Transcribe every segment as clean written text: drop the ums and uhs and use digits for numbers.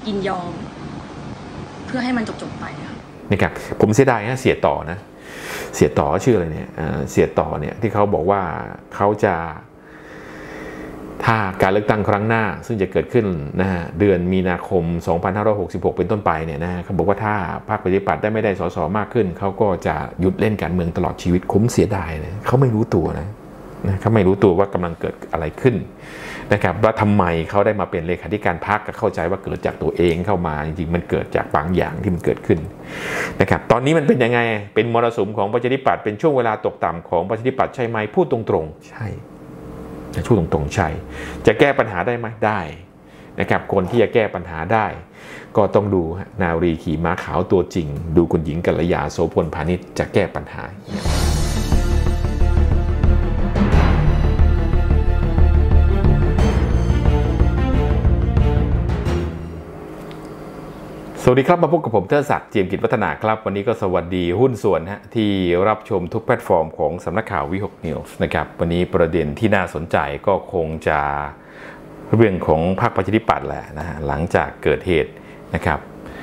ยินยอมเพื่อให้มันจบไปนี่ครับผมเสียดายนะเสียต่อนะเสียต่อชื่ออะไรเนี่ยเสียต่อเนี่ยที่เขาบอกว่าเขาจะถ้าการเลือกตั้งครั้งหน้าซึ่งจะเกิดขึ้นนะฮะเดือนมีนาคม2566เป็นต้นไปเนี่ยนะเขาบอกว่าถ้าพรรคประชาธิปัตย์ได้ไม่ได้สสมากขึ้นเขาก็จะหยุดเล่นการเมืองตลอดชีวิตคุ้มเสียดายนะเขาไม่รู้ตัวนะเขาไม่รู้ตัวว่ากำลังเกิดอะไรขึ้นนะครับว่าทำไมเขาได้มาเป็นเลขาธิการพรรคก็เข้าใจว่าเกิดจากตัวเองเข้ามาจริงๆมันเกิดจากบางอย่างที่มันเกิดขึ้นนะครับตอนนี้มันเป็นยังไงเป็นมรสุมของประชาธิปัตย์เป็นช่วงเวลาตกต่ำของประชาธิปัตย์ใช่ไหมพูดตรงๆใช่จะพูดตรงๆใช่จะแก้ปัญหาได้ไหมได้นะครับคนที่จะแก้ปัญหาได้ก็ต้องดูนารีขี่ม้าขาวตัวจริงดูคุณหญิงกัลยาโสพลพานิชจะแก้ปัญหาสวัสดีครับมาพบกับผมเทิดศักดิ์ เจียมกิจวัฒนาครับวันนี้ก็สวัสดีหุ้นส่วนที่รับชมทุกแพลตฟอร์มของสำนักข่าววิหกนิวส์นะครับวันนี้ประเด็นที่น่าสนใจก็คงจะเรื่องของพรรคประชาธิปัตย์แหละนะฮะหลังจากเกิดเหตุนะครับ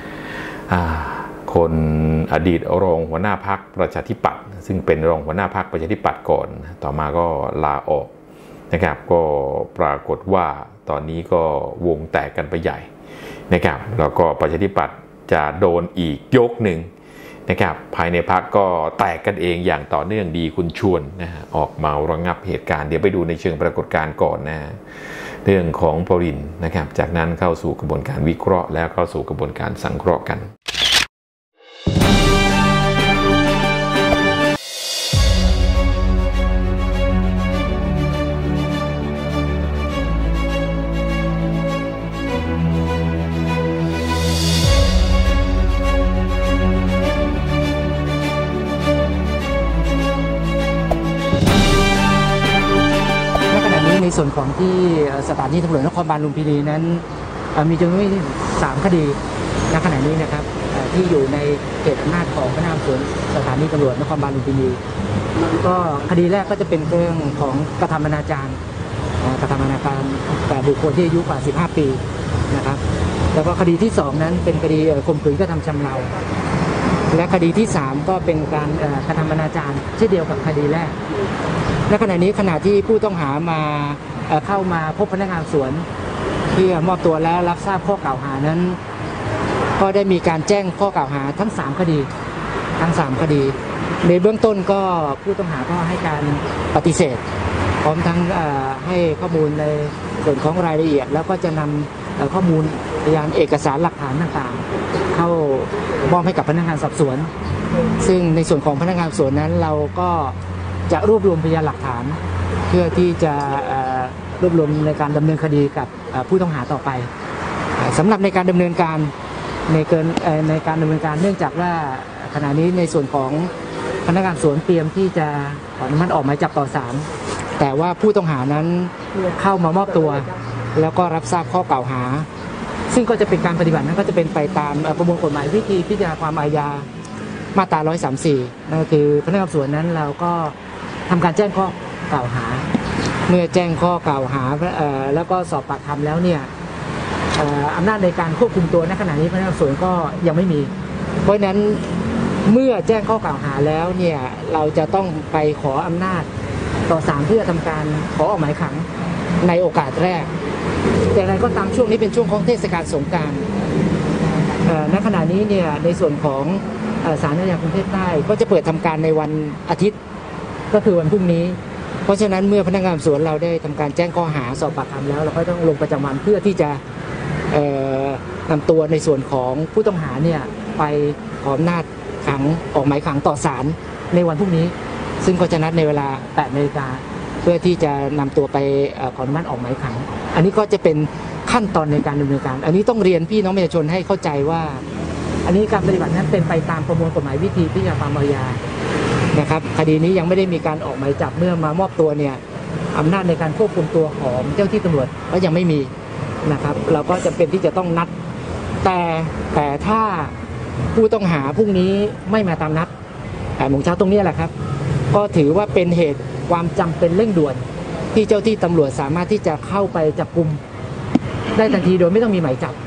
คนอดีตรองหัวหน้าพรรคประชาธิปัตย์ซึ่งเป็นรองหัวหน้าพรรคประชาธิปัตย์ก่อนต่อมาก็ลาออกนะครับก็ปรากฏว่าตอนนี้ก็วงแตกกันไปใหญ่นะครับแล้วก็ประชาธิปัตย์จะโดนอีกยกหนึ่งนะครับภายในพรรคก็แตกกันเองอย่างต่อเนื่องดีคุณชวนนะฮะออกมาระงับเหตุการณ์เดี๋ยวไปดูในเชิงปรากฏการณ์ก่อนนะเรื่องของปรินนะครับจากนั้นเข้าสู่กระบวนการวิเคราะห์แล้วเข้าสู่กระบวนการสังเคราะห์กันในส่วนของที่สถานีตำรวจนครบาลลุมพินีนั้นมีจำนวน3 คดีณขณะนี้นะครับที่อยู่ในเขตอำนาจของพนักงานสอบสวนสถานีตำรวจนครบาลลุมพินีก็คดีแรกก็จะเป็นเรื่องของกระทำอนาจารแต่บุคคลที่อายุกว่า15 ปีนะครับแล้วก็คดีที่2นั้นเป็นคดีข่มขืนกระทำชำเราและคดีที่3ก็เป็นการกระทำอนาจารเช่นเดียวกับคดีแรกในขณะนี้ขณะที่ผู้ต้องหามาเข้ามาพบพนักงานสอบสวนที่มอบตัวแล้วรับทราบข้อกล่าวหานั้นก็ได้มีการแจ้งข้อกล่าวหาทั้ง3 คดีในเบื้องต้นก็ผู้ต้องหาก็ให้การปฏิเสธพร้อมทั้งให้ข้อมูลในส่วนของรายละเอียดแล้วก็จะนำข้อมูลพยานเอกสารหลักฐานต่างๆเข้ามอบให้กับพนักงานสอบสวนซึ่งในส่วนของพนักงานสอบสวนนั้นเราก็จะรวบรวมพยานหลักฐานเพื่อที่จะรวบรวมในการดำเนินคดีกับผู้ต้องหาต่อไปสำหรับในการดำเนินการเนื่องจากว่าขณะนี้ในส่วนของพนักงานสอบสวนเตรียมที่จะขออนุมัติออกหมายจับต่อศาลแต่ว่าผู้ต้องหานั้นเข้ามามอบตัวแล้วก็รับทราบข้อกล่าวหาซึ่งก็จะเป็นการปฏิบัตินั้นก็จะเป็นไปตามประมวลกฎหมายวิธีพิจารณาความอาญามาตรา134นั่นก็คือพนักงานสอบสวนนั้นเราก็ทำการแจ้งข้อกล่าวหาเมื่อแจ้งข้อกล่าวหาแล้วก็สอบปากคำแล้วเนี่ยอำนาจในการควบคุมตัวในขณะนี้พนักงานสอบสวนก็ยังไม่มีเพราะฉะนั้นเมื่อแจ้งข้อกล่าวหาแล้วเนี่ยเราจะต้องไปขออำนาจต่อศาลเพื่อทำการขอออกหมายขังในโอกาสแรกแต่อะไรก็ตามช่วงนี้เป็นช่วงของเทศกาลสงกรานต์ณขณะนี้เนี่ยในส่วนของศาลอาญากรุงเทพใต้ก็จะเปิดทำการในวันอาทิตย์ก็คือวันพรุ่งนี้เพราะฉะนั้นเมื่อพนักงานสอบสวนเราได้ทำการแจ้งข้อหาสอบปากคำแล้วเราก็ต้องลงประจำวันเพื่อที่จะนำตัวในส่วนของผู้ต้องหาเนี่ยไปขออำนาจขังออกหมายขังต่อศาลในวันพรุ่งนี้ซึ่งก็จะนัดในเวลา 8 นาฬิกาเพื่อที่จะนำตัวไปขออนุมัติออกหมายขังอันนี้ก็จะเป็นขั้นตอนในการดำเนินการอันนี้ต้องเรียนพี่น้องประชาชนให้เข้าใจว่าอันนี้การปฏิบัตินั้นเป็นไปตามประมวลกฎหมายวิธีพิจารณาความอาญานะครับคดีนี้ยังไม่ได้มีการออกหมายจับเมื่อมามอบตัวเนี่ยอำนาจในการควบคุมตัวของเจ้าที่ตำรวจก็ยังไม่มีนะครับเราก็จำเป็นที่จะต้องนัดแต่ถ้าผู้ต้องหาพรุ่งนี้ไม่มาตามนัด8 โมงเช้าตรงนี้แหละครับก็ถือว่าเป็นเหตุความจำเป็นเร่งด่วนที่เจ้าที่ตำรวจสามารถที่จะเข้าไปจับกุมได้ทันทีโดยไม่ต้องมีหมายจับ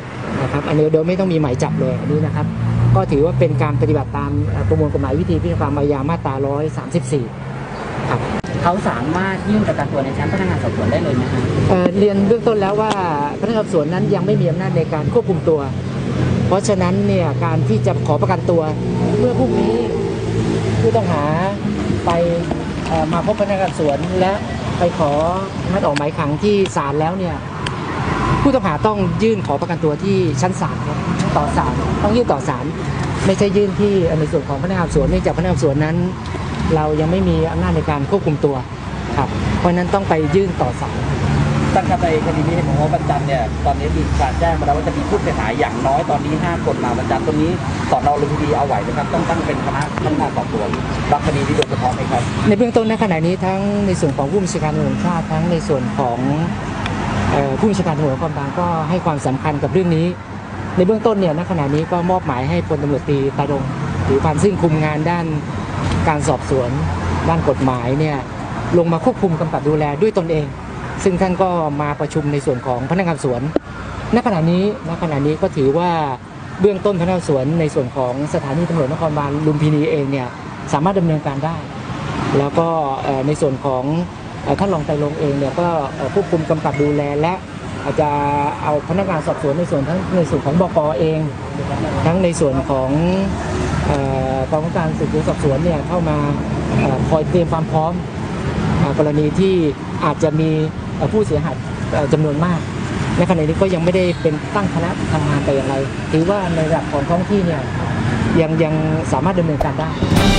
นะครับอันนี้โดยไม่ต้องมีหมายจับเลยอันนี้นะครับก็ถือว่าเป็นการปฏิบัติตามประมวลกฎหมายวิธีพิจารณาความอาญามาตรา134ครับเขาสามารถยื่นประกันตัวในชั้นพนักงานสอบสวนได้เลยไหมครับเรียนเบื้องต้นแล้วว่าพนักงานสอบสวนนั้นยังไม่มีอำนาจในการควบคุมตัวเพราะฉะนั้นเนี่ยการที่จะขอประกันตัวเมื่อพรุ่งนี้ผู้ต้องหาไปมาพบพนักงานสอบสวนและไปขออนุมัติออกหมายขังที่ศาลแล้วเนี่ยผู้ต้องหาต้องยื่นขอประกันตัวที่ชั้นศาลครับต่อศาลต้องยื่นต่อศาลไม่ใช่ยื่นที่ในส่วนของพนักงานสอบสวนเนื่องจากพนักงานสอบสวนนั้นเรายังไม่มีอำนาจในการควบคุมตัวครับเพราะนั้นต้องไปยื่นต่อศาลตั้งแต่คดีนี้เห็นว่าวันจันทร์เนี่ยตอนนี้มีการแจ้งมาแล้วว่าจะมีผู้เสียหายอย่างน้อยตอนนี้5 คนมาวันจันทร์ตรงนี้สน.ลุมพินีเอาไหวนะครับต้องตั้งเป็นคณะพนักงานสอบสวนรับคดีนี้โดยเฉพาะไหมครับในเบื้องต้นณขณะนี้ทั้งในส่วนของผู้บัญชาการตำรวจแห่งชาติทั้งในส่วนของผู้บัญชาการตำรวจนครบาลก็ให้ความสำคัญกับเรื่องนี้ในเบื้องต้นเนี่ยณขณะนี้ก็มอบหมายให้พลตำรวจตรีตาดงผิวพรรณซึ่งคุมงานด้านการสอบสวนด้านกฎหมายเนี่ยลงมาควบคุมกำกับดูแลด้วยตนเองซึ่งท่านก็มาประชุมในส่วนของพนักงานสวนณขณะนี้ก็ถือว่าเบื้องต้นพนักงานสวนในส่วนของสถานีตำรวจนครบาลลุมพินีเองเนี่ยสามารถดำเนินการได้แล้วก็ในส่วนของท่านรองไตรรงค์เองเนี่ยก็ควบคุมกำกับดูแลและอาจจะเอาพนักงานสอบสวนในส่วนทั้งในส่วนของบก.เองทั้งในส่วนของกองการสืบสวนสอบสวนเนี่ยเข้ามาคอยเตรียมความพร้อมกรณีที่อาจจะมีผู้เสียหายจำนวนมากในขณะนี้ก็ยังไม่ได้เป็นตั้งคณะทำงานแต่อย่างไรถือว่าในระดับของท้องที่เนี่ยยังสามารถดำเนินการได้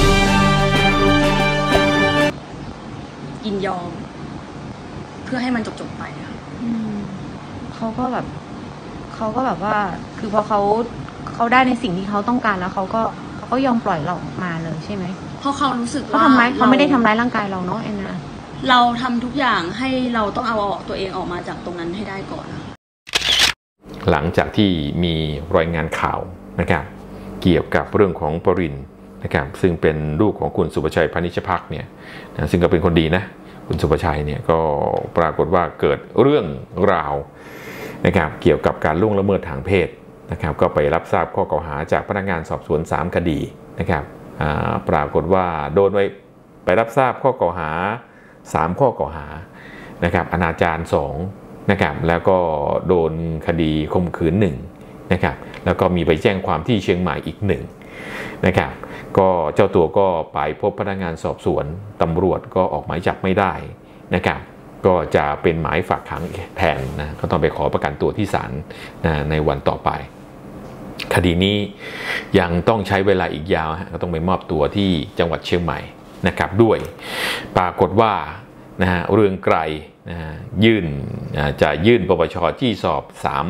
ยินยอมเพื่อให้มันจบไปค่ะเขาก็แบบว่าคือพอเขาได้ในสิ่งที่เขาต้องการแล้วเขาก็ยอมปล่อยเราออกมาเลยใช่ไหมเพราะเขารู้สึกว่าเขาไม่ได้ทำร้ายร่างกายเราเนาะแอนนาเราทำทุกอย่างให้เราต้องเอาตัวเองออกมาจากตรงนั้นให้ได้ก่อนหลังจากที่มีรายงานข่าวนะครับเกี่ยวกับเรื่องของปรินนะครับซึ่งเป็นลูกของคุณสุภชัยพานิชภักดิ์เนี่ยซึ่งก็เป็นคนดีนะคุณสุภชัยเนี่ยก็ปรากฏว่าเกิดเรื่องราวนะครับเกี่ยวกับการล่วงละเมิดทางเพศนะครับก็ไปรับทราบข้อกล่าวหาจากพนักงานสอบสวน3 คดีนะครับปรากฏว่าโดนไปรับทราบข้อกล่าวหา3 ข้อกล่าวหานะครับอนาจาร2นะครับแล้วก็โดนคดีข่มขืน1นะครับแล้วก็มีไปแจ้งความที่เชียงใหม่อีก1นะครับก็เจ้าตัวก็ไปพบพนักงานสอบสวนตำรวจก็ออกหมายจับไม่ได้นะครับก็จะเป็นหมายฝากขังแทนนะก็ต้องไปขอประกันตัวที่ศาลในวันต่อไปคดีนี้ยังต้องใช้เวลาอีกยาวก็ต้องไปมอบตัวที่จังหวัดเชียงใหม่นะครับด้วยปรากฏว่าเรืองไกรจะยื่นปปช.จี้สอบ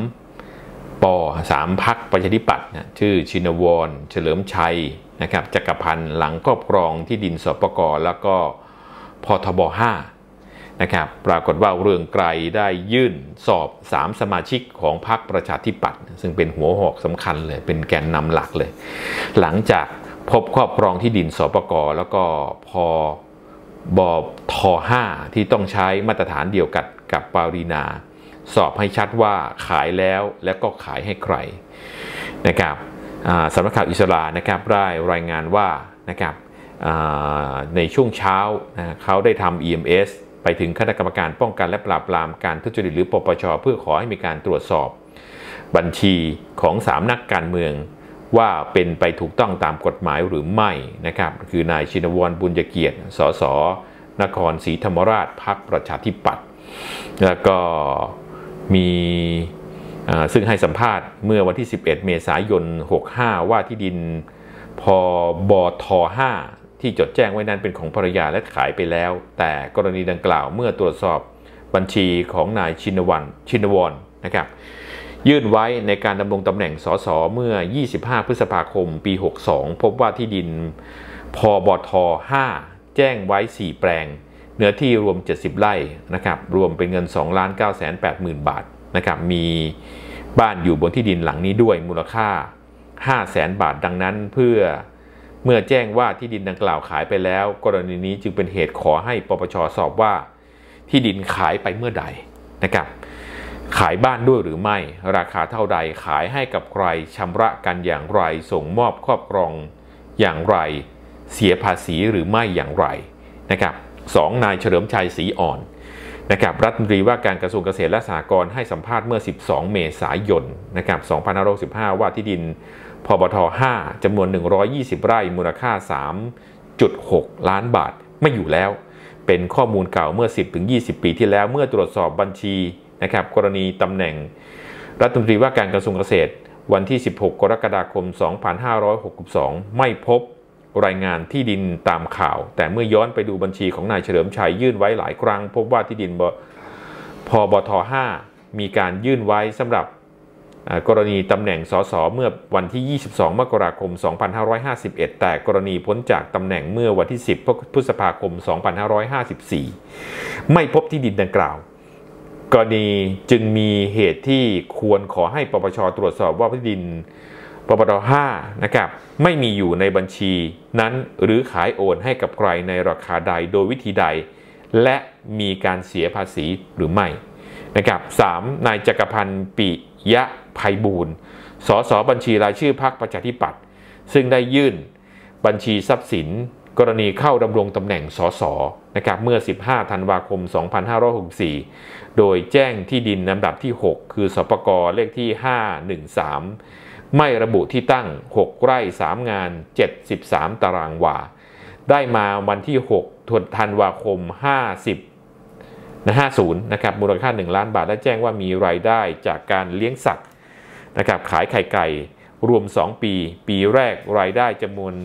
3 พรรคประชาธิปัตย์ชื่อชินวรเฉลิมชัยนะครับจักรพันธ์หลังครอบครองที่ดินสปก.แล้วก็พทบ5นะครับปรากฏว่าเรืองไกรได้ยื่นสอบ3 สมาชิกของพรรคประชาธิปัตย์ซึ่งเป็นหัวหอกสำคัญเลยเป็นแกนนำหลักเลยหลังจากพบครอบครองที่ดินสปก.แล้วก็พบท5ที่ต้องใช้มาตรฐานเดียวกับปารีนาสอบให้ชัดว่าขายแล้วและก็ขายให้ใครนะครับสำนักข่าวอิสรานะครับได้รายงานว่านะครับในช่วงเช้าเขาได้ทำ EMS ไปถึงคณะกรรมการป้องกันและปราบปรามการทุจริตหรือปปช.เพื่อขอให้มีการตรวจสอบบัญชีของ3 นักการเมืองว่าเป็นไปถูกต้องตามกฎหมายหรือไม่นะครับคือนายชินวรบุญเกียรติสสนครศรีธรรมราชพรรคประชาธิปัตย์แล้วก็มีซึ่งให้สัมภาษณ์เมื่อวันที่ 11 เมษายน 65ว่าที่ดินพบท5ที่จดแจ้งไว้นั้นเป็นของภรรยาและขายไปแล้วแต่กรณีดังกล่าวเมื่อตรวจสอบบัญชีของนายชินวรนะครับยื่นไว้ในการดำรงตำแหน่งสสเมื่อ 25 พฤษภาคม ปี 62พบว่าที่ดินพบท5แจ้งไว้ 4 แปลงเนื้อที่รวม70 ไร่นะครับรวมเป็นเงิน 2,980,000 บาทนะครับมีบ้านอยู่บนที่ดินหลังนี้ด้วยมูลค่า 500,000 บาทดังนั้นเมื่อแจ้งว่าที่ดินดังกล่าวขายไปแล้วกรณีนี้จึงเป็นเหตุขอให้ปปช.สอบว่าที่ดินขายไปเมื่อใดนะครับขายบ้านด้วยหรือไม่ราคาเท่าใดขายให้กับใครชำระกันอย่างไรส่งมอบครอบครองอย่างไรเสียภาษีหรือไม่อย่างไรนะครับ2นายเฉลิมชัยศรีอ่อนนะครับรัฐมนตรีว่าการกระทรวงเกษตรและสหกรณ์ให้สัมภาษณ์เมื่อ12เมษายนนะครับ2565ว่าที่ดินพบท5จำนวน120ไร่มูลค่า 3.6 ล้านบาทไม่อยู่แล้วเป็นข้อมูลเก่าเมื่อ 10-20 ปีที่แล้วเมื่อตรวจสอบบัญชีนะครับกรณีตำแหน่งรัฐมนตรีว่าการกระทรวงเกษตรวันที่16กรกฎาคม2562ไม่พบรายงานที่ดินตามข่าวแต่เมื่อย้อนไปดูบัญชีของนายเฉลิมชัยยื่นไว้หลายครั้งพบว่าที่ดินพบท5มีการยื่นไว้สำหรับกรณีตำแหน่งสสเมื่อวันที่22มกราคม2551แต่กรณีพ้นจากตำแหน่งเมื่อวันที่10พฤษภาคม2554ไม่พบที่ดินดังกล่าวกรณีจึงมีเหตุที่ควรขอให้ปปช.ตรวจสอบว่าที่ดินปปท5นะครับไม่มีอยู่ในบัญชีนั้นหรือขายโอนให้กับใครในราคาใดโดยวิธีใดและมีการเสียภาษีหรือไม่นะครับ3นายจักรพันธ์ปิยะไพบูลย์สสบัญชีรายชื่อพรรคประชาธิปัตย์ซึ่งได้ยื่นบัญชีทรัพย์สินกรณีเข้าดำรงตำแหน่งสสนะครับเมื่อ15ธันวาคม2564โดยแจ้งที่ดินลำดับที่6คือสปก.เลขที่513ไม่ระบุที่ตั้ง6ไร่3งาน73ตารางวาได้มาวันที่6ธันวาคม50นะครับมูลค่า1ล้านบาทและแจ้งว่ามีรายได้จากการเลี้ยงสัตว์นะครับขายไข่ไก่รวม2ปีแรกรายได้จำนวน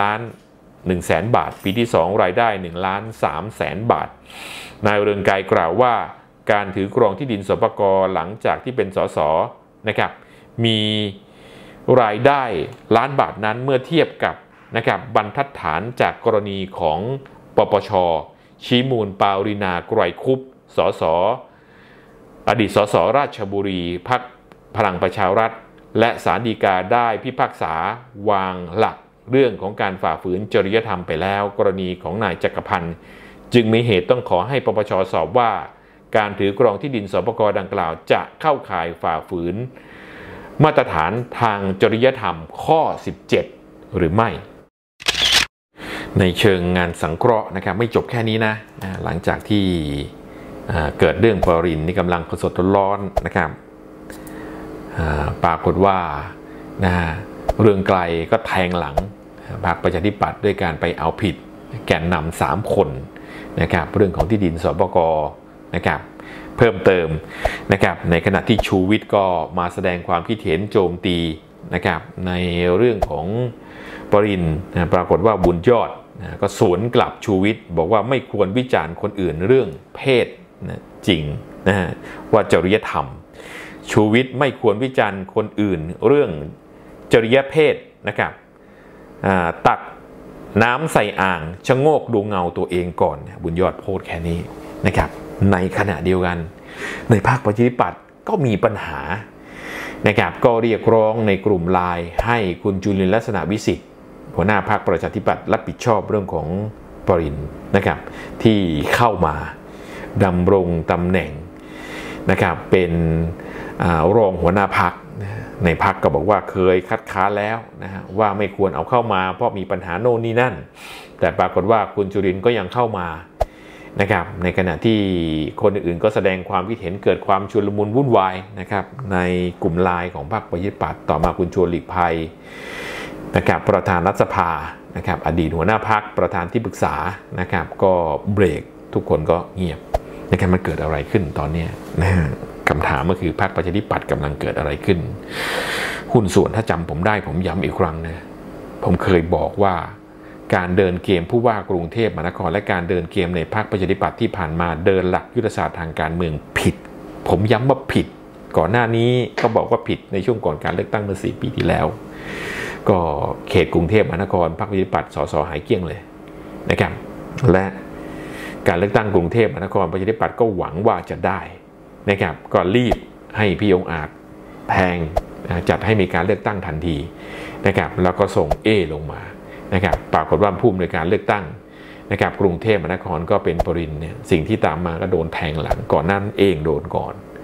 1,100,000 บาทปีที่2รายได้1,300,000 บาทนายเรืองไกรกล่าวว่าการถือครองที่ดินสปก.หลังจากที่เป็นสสนะครับมีรายได้ล้านบาทนั้นเมื่อเทียบกับนะครับบรรทัดฐานจากกรณีของปปช.ชี้มูลปารินาไกรคุปสสอดีตสสราชบุรีพรรคพลังประชารัฐและศาลฎีกาได้พิพากษาวางหลักเรื่องของการฝ่าฝืนจริยธรรมไปแล้วกรณีของนายจักรพันธ์จึงมีเหตุต้องขอให้ปปช.สอบว่าการถือครองที่ดินสปก.ดังกล่าวจะเข้าข่ายฝ่าฝืนมาตรฐานทางจริยธรรมข้อ17หรือไม่ในเชิงงานสังเคราะห์นะครับไม่จบแค่นี้นะหลังจากที่เกิดเรื่องปรินนี่กำลังสดร้อนนะครับปรากฏว่าเรืองไกรก็แทงหลังพรรคประชาธิปัตย์ด้วยการไปเอาผิดแกนนำ3คนนะครับเรื่องของที่ดินสปก.นะครับเพิ่มเติมนะครับในขณะที่ชูวิทย์ก็มาแสดงความคิดเห็นโจมตีนะครับในเรื่องของปรินปรากฏว่าบุญยอดก็สวนกลับชูวิทย์บอกว่าไม่ควรวิจารณ์คนอื่นเรื่องเพศจริงว่าจริยธรรมชูวิทย์ไม่ควรวิจารณ์คนอื่นเรื่องจริยเพศนะครับตักน้ำใส่อ่างชะโงกดูเงาตัวเองก่อนบุญยอดโพสต์แค่นี้นะครับในขณะเดียวกันในพรรคประชาธิปัตย์ก็มีปัญหานะครับก็เรียกร้องในกลุ่มไลน์ให้คุณจุลินทร์ลักษณะวิสิทธิ์หัวหน้าพรรคประชาธิปัตย์รับผิดชอบเรื่องของปรินนะครับที่เข้ามาดำรงตำแหน่งนะครับเป็นรองหัวหน้าพรรคในพรรคก็บอกว่าเคยคัดค้านแล้วนะฮะว่าไม่ควรเอาเข้ามาเพราะมีปัญหาโน่นนี่นั่นแต่ปรากฏว่าคุณจุรินทร์ก็ยังเข้ามานะครับในขณะที่คนอื่นๆก็แสดงความคิดเห็นเกิดความชุลมุนวุ่นวายนะครับในกลุ่มไลน์ของพรรคประชาธิปัตย์ต่อมาคุณชวนหลีกภัยนะครับประธานรัฐสภานะครับอดีตหัวหน้าพรรคประธานที่ปรึกษานะครับก็เบรกทุกคนก็เงียบนะครับมันเกิดอะไรขึ้นตอนนี้นะคำถามก็คือพรรคประชาธิปัตย์กำลังเกิดอะไรขึ้นหุ้นส่วนถ้าจำผมได้ผมย้ำอีกครั้งนะผมเคยบอกว่าการเดินเกมผู้ว่ากรุงเทพมหานครและการเดินเกมในพรรคประชาธิปัตย์ที่ผ่านมาเดินหลักยุทธศาสตร์ทางการเมืองผิดผมย้ำว่าผิดก่อนหน้านี้ก็บอกว่าผิดในช่วงก่อนการเลือกตั้งเมื่อ4 ปีที่แล้วก็เขตกรุงเทพมหานครพรรคประชาธิปัตย์สสหายเกลี้ยงเลยนะครับและการเลือกตั้งกรุงเทพมหานครประชาธิปัตย์ก็หวังว่าจะได้นะครับก็รีบให้พี่องค์อาจแพงจัดให้มีการเลือกตั้งทันทีนะครับแล้วก็ส่งลงมานะครับปรากฏว่าผู้อำนวยการเลือกตั้งนะครับกรุงเทพมหานครก็เป็นปรินเนี่ยสิ่งที่ตามมาก็โดนแทงหลังก่อนนั้นเองโดนก่อน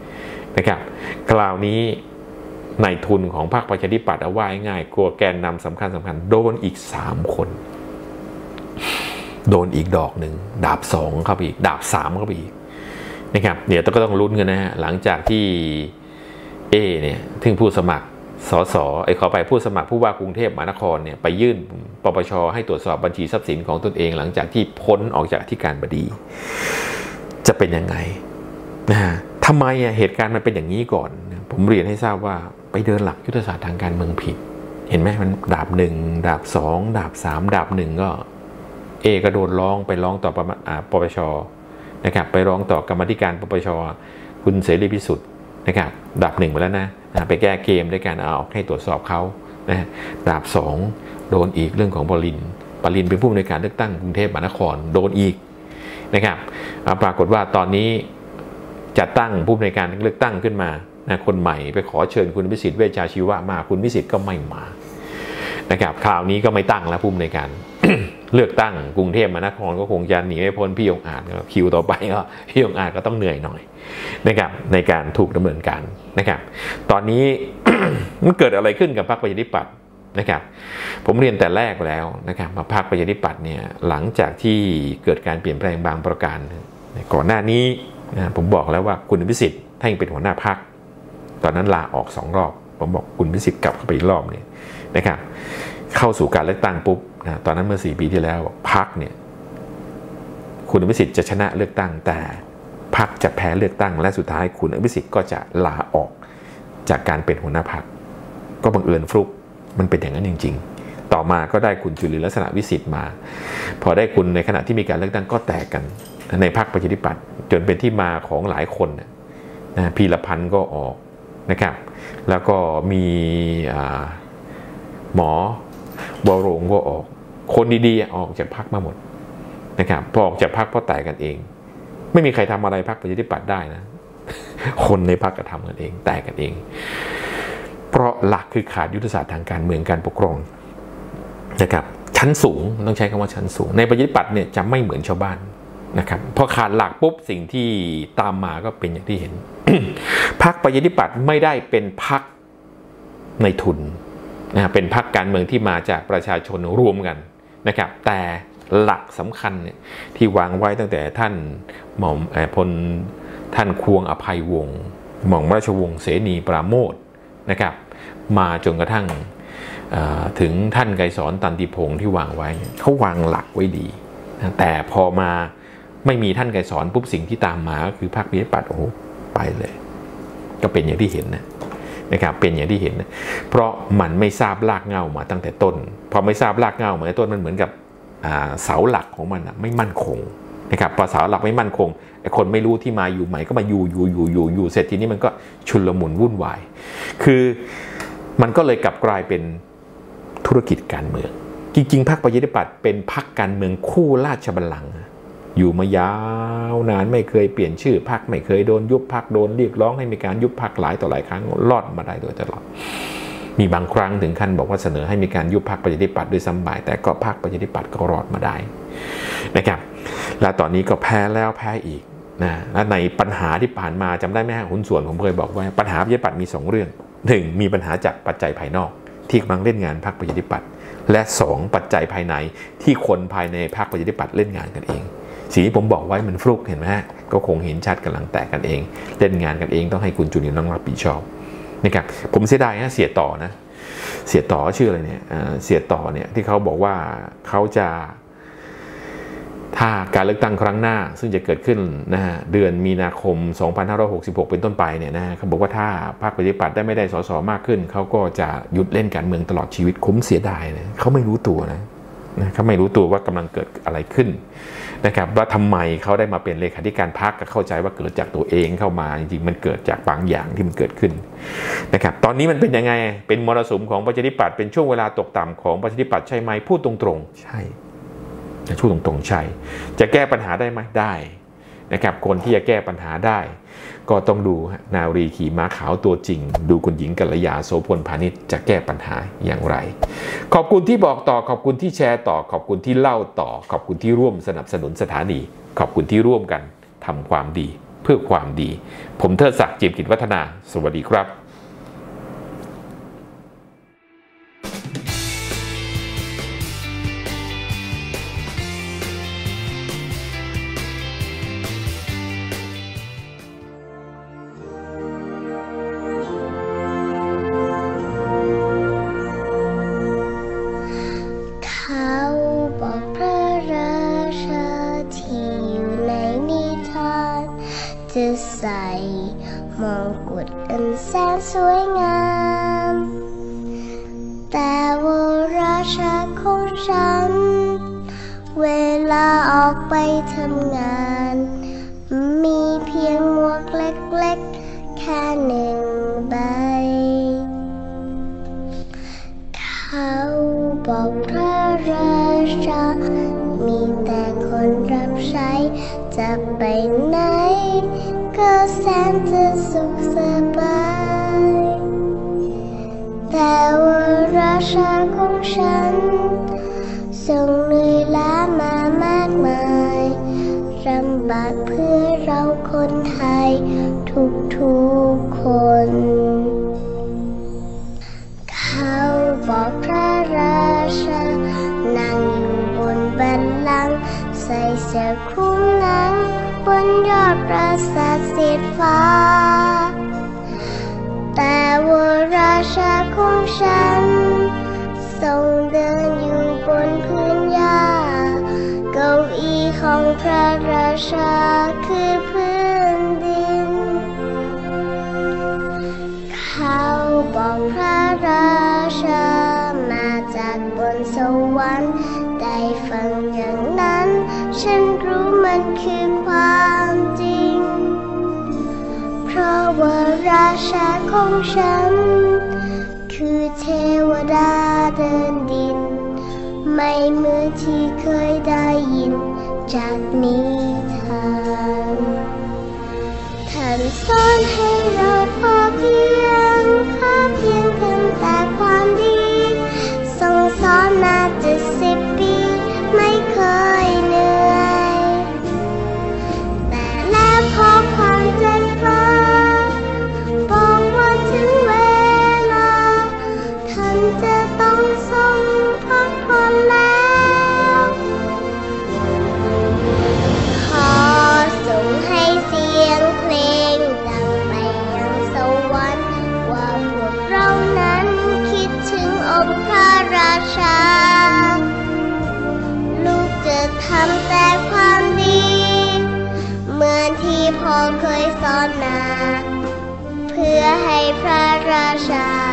นะครับคราวนี้นายทุนของพรรคประชาธิปัตย์เอาว่าง่ายกลัวแกนนำสำคัญโดนอีก3 คนโดนอีกดอกหนึ่งดาบ2เข้าไปอีกดาบ3เข้าไปอีกนะครับเดี๋ยวก็ต้องลุ้นกันนะฮะหลังจากที่เนี่ยถึงผู้สมัครสสขอไปผู้สมัครผู้ว่ากรุงเทพมหานครเนี่ยไปยื่นปปช.ให้ตรวจสอบบัญชีทรัพย์สินของตนเองหลังจากที่พ้นออกจากอธิการบดีจะเป็นยังไงนะฮะทำไมเหตุการณ์มันเป็นอย่างนี้ก่อนผมเรียนให้ทราบว่าไปเดินหลักยุทธศาสตร์ทางการเมืองผิดเห็นไหมมันดาบ1ดาบ2ดาบ3ดาบ1ก็ก็โดนร้องไปร้องต่อปปช.นะครับไปร้องต่อกรรมธิการปปช.คุณเสรีพิสุทธิ์นะครับดาบ1ไปแล้วนะไปแก้เกมด้วยการเอาให้ตรวจสอบเขานะดาบ2โดนอีกเรื่องของปรินเป็นผู้อำนวยการเลือกตั้งกรุงเทพมหานครโดนอีกนะครับปรากฏว่าตอนนี้จัดตั้งผู้อำนวยการเลือกตั้งขึ้นมาคนใหม่ไปขอเชิญคุณวิสิทธิ์เวชชาชีวะมาคุณวิสิทธิ์ก็ไม่มานะครับคราวนี้ก็ไม่ตั้งแล้วผู้อำนวยการ เลือกตั้งกรุงเทพมหานครก็คงจะหนีไม่พ้นพี่องอาจคิวต่อไปก็พี่องอาจก็ต้องเหนื่อยหน่อยนะครับในการถูกดำเนินการนะครับตอนนี้ มันเกิดอะไรขึ้นกับพรรคประชาธิปัตย์นะครับผมเรียนแต่แรกแล้วนะครับพรรคประชาธิปัตย์เนี่ยหลังจากที่เกิดการเปลี่ยนแปลงบางประการก่อนหน้านี้ผมบอกแล้วว่าคุณวิสิทธิ์ท่านเป็นหัวหน้าพรรคตอนนั้นลาออก2 รอบผมบอกคุณวิสิทธิ์กลับเข้าไปอีกรอบเนี่ยนะครับเข้าสู่การเลือกตั้งปุ๊บตอนนั้นเมื่อ4 ปีที่แล้วพรรคเนี่ยคุณอภิสิทธิ์จะชนะเลือกตั้งแต่พรรคจะแพ้เลือกตั้งและสุดท้ายคุณอภิสิทธิ์ก็จะลาออกจากการเป็นหัวหน้าพรรคก็บังเอิญฟลุกมันเป็นอย่างนั้นจริงๆต่อมาก็ได้คุณจุลินลักษณะวิสิทธิ์มาพอได้คุณในขณะที่มีการเลือกตั้งก็แตกกันในพรรคประชาธิปัตย์จนเป็นที่มาของหลายคนนะพีรพันธ์ก็ออกนะครับแล้วก็มีหมอวโรงก็ออกคนดีๆออกจากพรรคมาหมดนะครับพอออกจากพรรคเพราะแตกกันเองไม่มีใครทำอะไรพรรคประชาธิปัตย์ได้นะ คนในพรรคก็ทำกันเองแตกกันเองเพราะหลักคือขาดยุทธศาสตร์ทางการเมืองการปกครองนะครับชั้นสูงต้องใช้คำว่าชั้นสูงในประชาธิปัตย์เนี่ยจะไม่เหมือนชาวบ้านนะครับพอขาดหลักปุ๊บสิ่งที่ตามมาก็เป็นอย่างที่เห็น พรรคประชาธิปัตย์ไม่ได้เป็นพรรคในทุนนะเป็นพรรคการเมืองที่มาจากประชาชนรวมกันนะครับแต่หลักสำคัญเนี่ยที่วางไว้ตั้งแต่ท่านหม่อมพลท่านควงอภัยวงศ์หม่อมราชวงศ์เสนีปราโมทนะครับมาจนกระทั่งถึงท่านไกรสอนตันติพงศ์ที่วางไว้เขาวางหลักไว้ดีนะแต่พอมาไม่มีท่านไกรสอนปุ๊บสิ่งที่ตามมาก็คือพรรคประชาธิปัตย์โอ้โหไปเลยก็เป็นอย่างที่เห็นนะครับเป็นอย่างที่เห็นนะเพราะมันไม่ทราบรากเหง้ามาตั้งแต่ต้นพอไม่ทราบรากเหง้ามาตั้งแต่ต้นมันเหมือนกับเสาหลักของมันไม่มั่นคงนะครับพอเสาหลักไม่มั่นคงไอ้คนไม่รู้ที่มาอยู่ใหม่ก็มาอยู่เสร็จทีนี้มันก็ชุลมุนวุ่นวายคือมันก็เลยกลับกลายเป็นธุรกิจการเมืองจริงๆพรรคประชาธิปัตย์เป็นพรรคการเมืองคู่ราชบัลลังก์อยู่มายาวนานไม่เคยเปลี่ยนชื่อพรรคไม่เคยโดนยุบพรรคโดนเรียกร้องให้มีการยุบพรรคหลายต่อหลายครั้งรอดมาได้โดยตลอดมีบางครั้งถึงขั้นบอกว่าเสนอให้มีการยุบพรรคประชาธิปัตย์ด้วยซ้ำไปแต่ก็พรรคประชาธิปัตย์ก็รอดมาได้นะครับและตอนนี้ก็แพ้แล้วแพ้อีกนะและในปัญหาที่ผ่านมาจำได้ไหมฮะหุ้นส่วนผมเคยบอกว่าปัญหาประชาธิปัตย์มี2 เรื่อง1มีปัญหาจากปัจจัยภายนอกที่กำลังเล่นงานพรรคประชาธิปัตย์และ2ปัจจัยภายในที่คนภายในพรรคประชาธิปัตย์เล่นงานกันเองสิ่งที่ผมบอกไว้มันฟลุกเห็นไหมฮะก็คงเห็นชัดกำลังแตกกันเองเล่นงานกันเองต้องให้คุณจุลินต้องรับผิดชอบนะครับผมเสียดายนะเสียต่อนะเสียต่อชื่ออะไรเนี่ยเสียต่อเนี่ยที่เขาบอกว่าเขาจะถ้าการเลือกตั้งครั้งหน้าซึ่งจะเกิดขึ้นนะฮะเดือนมีนาคม2566เป็นต้นไปเนี่ยนะเขาบอกว่าถ้าพรรคประชาธิปัตย์ไม่ได้สสมากขึ้นเขาก็จะหยุดเล่นการเมืองตลอดชีวิตคุ้มเสียดายนะเขาไม่รู้ตัวนะเขาไม่รู้ตัวว่ากำลังเกิดอะไรขึ้นนะครับว่าทำไมเขาได้มาเป็นเลขาธิการพรรคก็เข้าใจว่าเกิดจากตัวเองเข้ามาจริงๆมันเกิดจากบางอย่างที่มันเกิดขึ้นนะครับตอนนี้มันเป็นยังไงเป็นมรสุมของประชาธิปัตย์เป็นช่วงเวลาตกต่ำของประชาธิปัตย์ใช่ไหมพูดตรงๆใช่จะพูดตรงๆใช่จะแก้ปัญหาได้ไหมได้นะครับคนที่จะแก้ปัญหาได้ก็ต้องดูนารีขี่ม้าขาวตัวจริงดูคุณหญิงกัลยาโสพลพานิชจะแก้ปัญหาอย่างไรขอบคุณที่บอกต่อขอบคุณที่แชร์ต่อขอบคุณที่เล่าต่อขอบคุณที่ร่วมสนับสนุนสถานีขอบคุณที่ร่วมกันทำความดีเพื่อความดี ผมเทิดศักดิ์ จิมกิจวัฒนา สวัสดีครับเขาบอกพระราชาที่อยู่ในนิทานจะใส่มงกุฎอันแสนสวยงามแต่ว่าราชาของฉันเวลาออกไปทำงานมีเพียงหมวกเล็กๆแค่หนึ่งใบเขาบอกพระราชามีแต่คนรับใช้จะไปไหนก็แสนจะสุขสบายแต่ว่าราชาของฉันทรงเหนื่อยล้ามามากมายลำบากเพื่อเราคนไทยทุกๆคนเขาบอกพระราชานั่งอยู่บนบัลลังก์ใส่เสื้อคลุมหนังบนยอดปราสาทสีฟ้าแต่ว่าราชาของฉันทรงเดินอยู่บนพื้นหญ้าเก้าอี้ของพระราชาคือพื้นดินเขาบอกพระราชามาจากบนสวรรค์ได้ฟังอย่างนั้นฉันรู้มันคือความจริงเพราะว่าราชาของฉันคือเทวดาเดินดินไม่เหมือนที่เคยได้ยินจากนิทานท่านสอนให้เราพอเพียงทำแต่ความดีทรงสอนมา70 ปีไม่เคยเหนื่อยแต่แล้วพอความเจ็บฟ้าบอกว่าถึงเวลาท่านจะต้องทรงพักผ่อนแล้วขอส่งให้เสียงเพลงดังไปยังสวรรค์ว่าพวกเรานั้นคิดถึงองค์พระราชาลูกจะทำแต่ความดีเหมือนที่พ่อเคยสอนมาเพื่อให้พระราชา